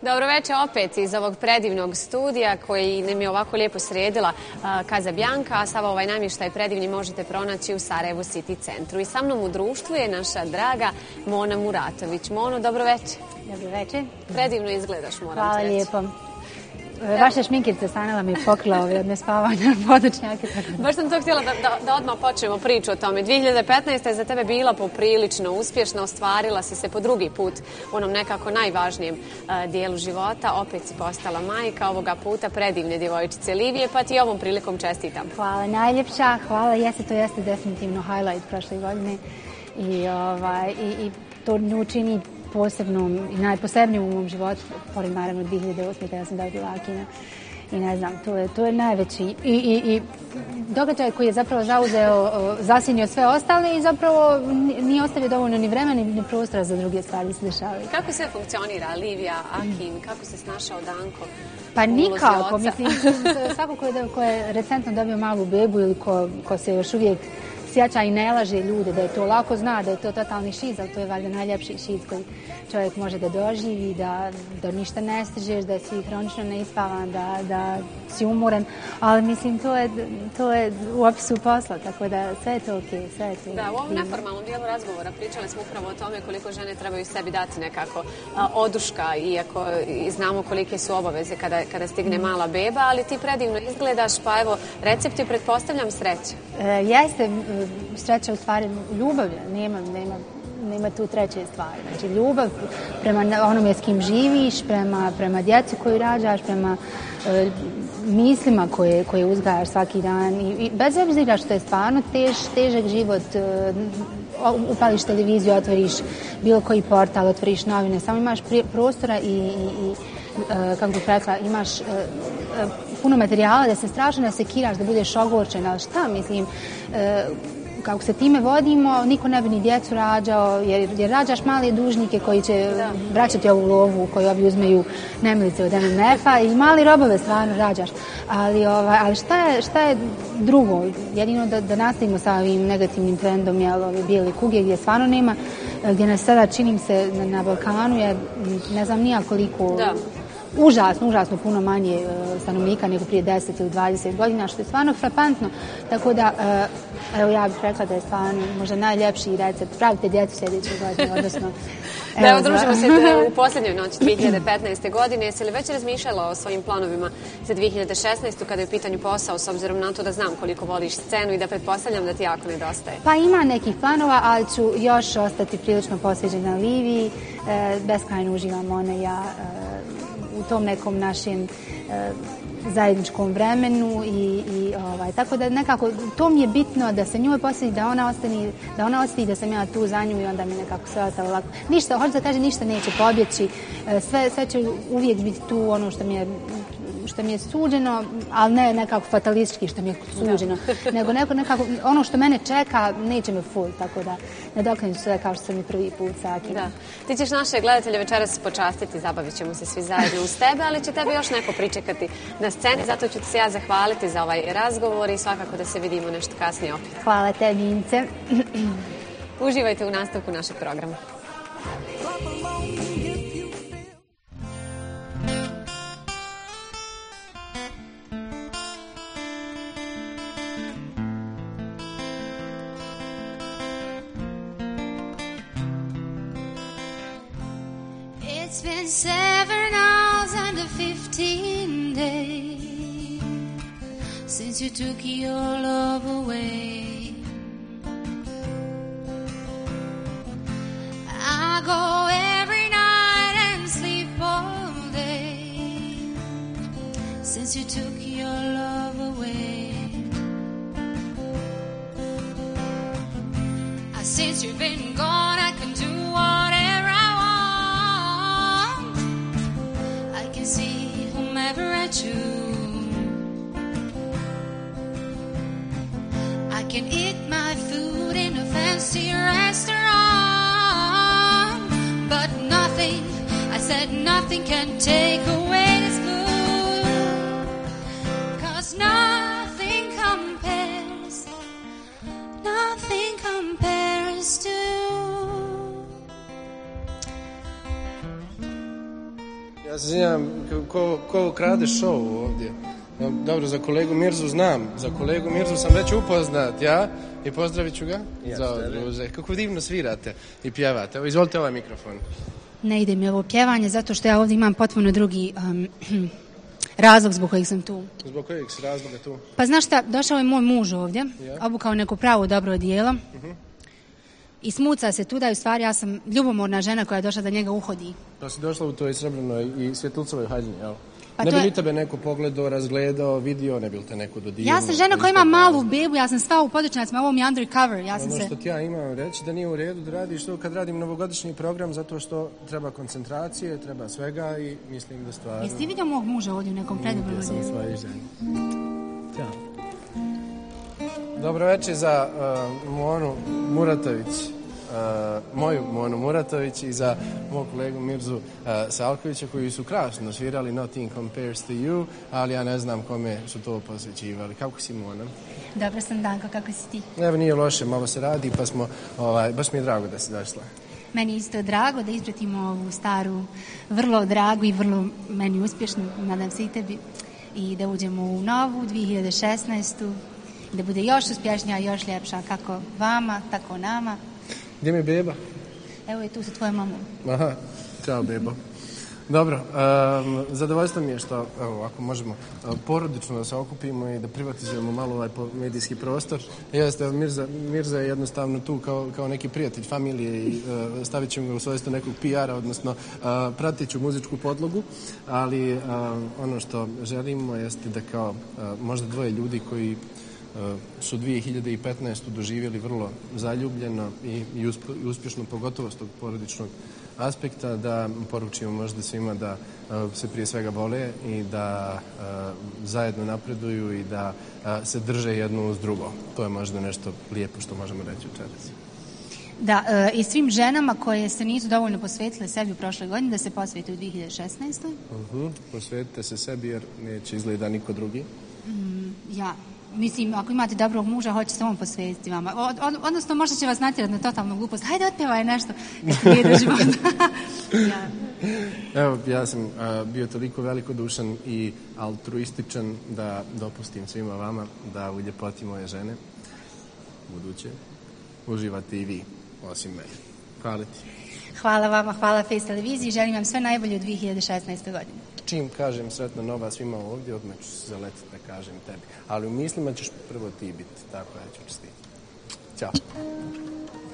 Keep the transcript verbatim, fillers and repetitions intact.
Dobro večer opet iz ovog predivnog studija koji nam je ovako lijepo sredila Casa Bianca, a sav ovaj namještaj predivni možete pronaći u Sarajevu City centru. I sa mnom u društvu je naša draga Mona Muratović. Mono, dobro večer. Dobro večer. Predivno izgledaš, moram Hvala ti reći. lijepo. Vaša šminkirca stanela mi je pokrila ove od nespavanja podočnjake. Baš sam to htjela da, da, da odmah počnemo priču o tome. dvije hiljade petnaesta. je za tebe bila poprilično uspješna, ostvarila si se po drugi put u onom nekako najvažnijem uh, dijelu života. Opet si postala majka, ovoga puta predivne djevojčice Livije, pa ti ovom prilikom čestitam. Hvala najljepša, hvala. Jeste, to jeste definitivno highlight prošle godine i, ovaj, i, i to nju čini posebnom i najposebnijom u mom životu, pored naravno dvije hiljade osme. kada sam dobila Akina. I ne znam, to je, to je najveći. I, i, i događaj koji je zapravo zauzeo, zasjenio sve ostale i zapravo nije ostavio dovoljno ni vremena ni prostora za druge stvari se dešavaju. Kako sve funkcionira Livija, Akin, kako se snašao Danko? Pa nikako, mislim, svako ko je, ko je recentno dobio malu bebu ili ko, ko se još uvijek sjeća i ne laže ljude da je to lako, zna da je to totalni šiz, ali to je valjda najljepši šiz koji čovjek može da doživi, da, da ništa ne stižeš, da si hronično neispavan, da, da si umoran, ali mislim to je, to je u opisu posla, tako da sve je to ok, sve je to. Da, u ovom neformalnom dijelu razgovora pričali smo upravo o tome koliko žene trebaju sebi dati nekako a, oduška, iako i znamo kolike su obaveze kada, kada stigne mala beba, ali ti predivno izgledaš, pa evo, recepti pretpostavljam sreće. E, jeste, sreća u stvari ljubav, nema, nema, nema tu treće stvari. Znači ljubav prema onome s kim živiš, prema, prema djecu koju rađaš, prema e, mislima koje, koje uzgajaš svaki dan. I, i bez obzira što je stvarno tež, težak život, e, upališ televiziju, otvoriš bilo koji portal, otvoriš novine, samo imaš prostora i, i, i e, kako bih rekla, imaš e, e, puno materijala da se strašno da se kiraš, da budeš ogorčen, ali šta mislim, e, kako se time vodimo, niko ne bi ni djecu rađao, jer, jer rađaš male dužnike koji će da. vraćati ovu lovu koju ovi uzmeju nemilice od M M F-a i mali robove stvarno rađaš. Ali, ovaj, ali šta, je, šta je drugo? Jedino da, da nastavimo sa ovim negativnim trendom, jel, ove bijele kuge gdje stvarno nema, gdje nas sada činim se na, na Balkanu je, ne znam nija koliko... Da. Užasno, užasno puno manje uh, stanovnika nego prije deset ili dvadeset godina, što je stvarno frapantno. Tako da, uh, evo ja bih rekla da je stvarno možda najljepši recept. Pravite djecu sljedeće godine, odnosno... Da, evo, družimo se u posljednjoj noći dvije hiljade petnaeste. godine. Jesi li već razmišljala o svojim planovima za dvije hiljade šesnaestu. kada je u pitanju posao, s obzirom na to da znam koliko voliš scenu i da pretpostavljam da ti jako nedostaje? Pa ima nekih planova, ali ću još ostati prilično posveđena Liviji. E, beskrajno uživam ona i ja e, u tom nekom našem e, zajedničkom vremenu i, i ovaj, tako da nekako to mi je bitno da se njoj posveti, da ona ostane, da ona ostane, da sam ja tu za nju i onda mi nekako sve ostalo lako. Ništa, hoću da kažem, ništa neće pobjeći, sve, sve će uvijek biti tu ono što mi je što mi je suđeno, ali ne nekako fatalistički što mi je suđeno, da. nego neko, nekako ono što mene čeka neće me full, tako da ne dokrenim sve kao što sam i prvi put sa Akinom. Da. Ti ćeš naše gledatelje večeras počastiti, zabavit ćemo se svi zajedno uz tebe, ali će tebe još neko pričekati na sceni, zato ću ti se ja zahvaliti za ovaj razgovor i svakako da se vidimo nešto kasnije opet. Hvala tebi, Ince. Uživajte u nastavku našeg programa. It's been seven hours and fifteen days since you took your love away. I go every night and sleep all day since you took your love away. Since you've been gone, I can do whatever I want. I can see whomever I choose. I can eat my food in a fancy restaurant, but nothing, I said nothing can take away this mood, 'cause nothing compares, nothing compares to you. Ja se izvinjam, ko, ko krade show ovdje? Dobro, za kolegu Mirzu znam. Za kolegu Mirzu sam već upoznat, ja? I pozdravit ću ga. Za druže. Kako divno svirate i pjevate. Evo, izvolite ovaj mikrofon. Ne ide mi ovo pjevanje zato što ja ovdje imam potpuno drugi um, razlog zbog kojeg sam tu. Zbog kojeg si razloga tu? Pa znaš šta, došao je moj muž ovdje, Ja. obukao neko pravo dobro odijelo Uh-huh. i smuca se tuda i u stvari ja sam ljubomorna žena koja je došla da njega uhodi. Pa si došla u toj srebrnoj i svjetlucovoj haljini, jel? Pa ne to bi li je- tebe neko pogledao, razgledao, vidio, ne bi li te neko dodirnuo? Ja sam žena koja ima malu bebu, ja sam sva u područnjacima, ovo mi je undercover, ja sam Ono se... što ti ja imam reći da nije u redu da radiš to kad radim novogodišnji program zato što treba koncentracije, treba svega i mislim da stvarno... Jesi ti vidio mog muža ovdje u nekom predobrom Ja sam odijelu? svoje žene. Ćao. Dobro večer za uh, Monu Muratović, uh, moju Monu Muratović i za mog kolegu Mirzu uh, Salkovića koji su krasno svirali Nothing Compares to You, ali ja ne znam kome su to posvećivali. Kako si, Mona? Dobro sam, Danko, kako si ti? Evo, nije loše, malo se radi pa smo, ovaj, baš mi je drago da si došla. Meni je isto drago da ispratimo ovu staru, vrlo dragu i vrlo meni uspješnu, nadam se i tebi, i da uđemo u novu dvije hiljade šesnaestu da bude još uspješnija i još ljepša, kako vama, tako nama. Gdje mi je beba? Evo je tu sa tvojom mamom. Aha, čao bebo. Dobro, um, zadovoljstvo mi je što, evo, ako možemo uh, porodično da se okupimo i da privatizujemo malo ovaj po- medijski prostor. Jeste, Mirza, Mirza je jednostavno tu kao, kao neki prijatelj familije i uh, stavit ćemo ga u svojstvo nekog P R-a, odnosno uh, pratit ću muzičku podlogu, ali uh, ono što želimo jeste da kao uh, možda dvoje ljudi koji uh, su dvije hiljade petnaestu doživjeli vrlo zaljubljeno i, i usp- i uspješno, pogotovo s tog porodičnog aspekta, da poručimo možda svima da uh, se prije svega vole i da uh, zajedno napreduju i da uh, se drže jedno uz drugo. To je možda nešto lijepo što možemo reći večeras. Da, e, i svim ženama koje se nisu dovoljno posvetile sebi u prošloj godini, da se posvete u dvije hiljade šesnaestoj. Uh-huh. Posvetite se sebi jer neće izgleda niko drugi. Mm, ja, mislim, ako imate dobrog muža, hoće se on posvetiti vama. Od, od, odnosno, možda će vas natjerati na totalnu glupost. Hajde, otpjevaj nešto. Nije do života. Ja. Evo, ja sam uh, bio toliko velikodušan i altruističan da dopustim svima vama da u ljepoti moje žene buduće uživate i vi, osim mene. Hvala ti. Hvala vama, hvala Face televiziji. Želim vam sve najbolje u dvije hiljade šesnaestoj godini. Čim kažem sretna nova svima ovdje, odmah ću se zaletiti da kažem tebi. Ali u mislima ćeš prvo ti biti, tako ja ću čestiti. Ćao.